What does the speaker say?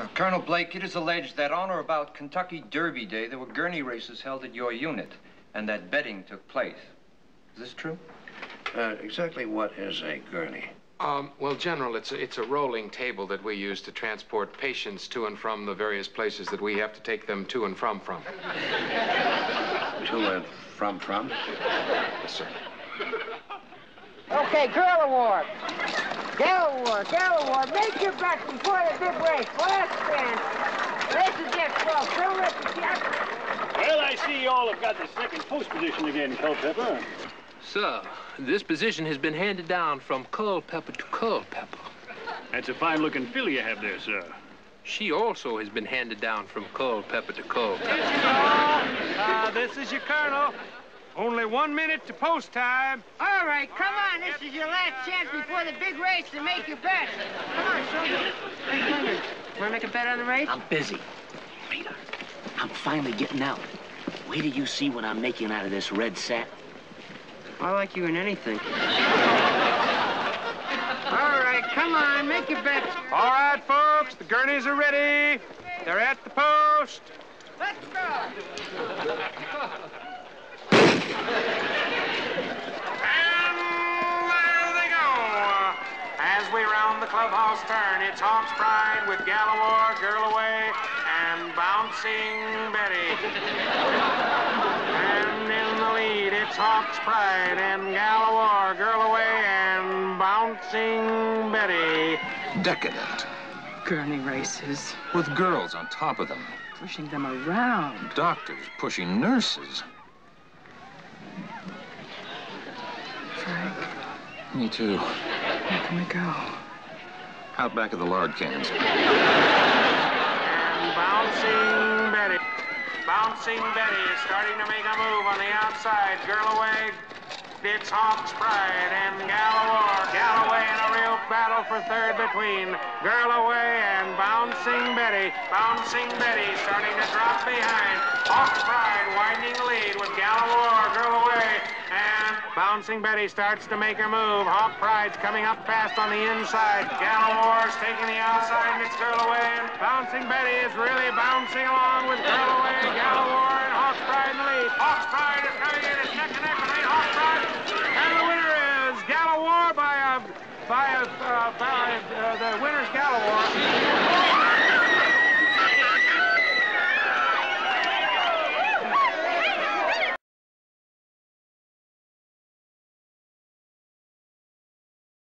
Colonel Blake, it is alleged that on or about Kentucky Derby Day, there were Gurney races held at your unit, and that betting took place. Is this true? Exactly what is a gurney? Well, General, it's a rolling table that we use to transport patients to and from the various places that we have to take them to and from. To and from? Yes, sir. Okay, girl award. Gal award. Make your bets before the big race. Last chance. Race is just 12. Don't let the cat. Well, I see you all have got the second post position again, Culpepper. Sir, this position has been handed down from Culpepper to Culpepper. That's a fine-looking filly you have there, sir. She also has been handed down from Culpepper to Culpepper. This is your colonel. Only 1 minute to post time. All right, come on. This is your last chance before the big race to make your bet. Come on, soldier. Hey, Gurney, want to make a bet on the race? I'm busy. Peter, I'm finally getting out. Wait till you see what I'm making out of this red satin. I like you in anything. All right, come on, make your bets. All right, folks, the Gurneys are ready. They're at the post. Let's go. And there they go. As we round the clubhouse turn, it's Hawk's Pride with Gallowar, Girl Away, and Bouncing Betty. And in the lead, it's Hawk's Pride and Gallowar, Girl Away, and Bouncing Betty. Decadent. Gurney races. With girls on top of them. Pushing them around. Doctors pushing nurses. Frank. Me too. Where can we go? Out back of the lard cans. And Bouncing Betty. Bouncing Betty is starting to make a move on the outside. Girl Away. It's Hawk's Pride and Gallowar. Galloway in a real battle for third between Girl Away and Bouncing Betty. Bouncing Betty starting to drop behind. Hawk's Pride widening the lead with Gallowar, Girl Away, and Bouncing Betty starts to make her move. Hawk Pride's coming up fast on the inside. Gallowar's taking the outside, and it's Girl Away, and Bouncing Betty is really bouncing along with Girl Away, Gallowar, and Hawk's Pride in the lead. Hawk's Pride is coming in. It's neck and neck between Hawk's Pride, and the winner is Gallowar by the winner's Gallowar.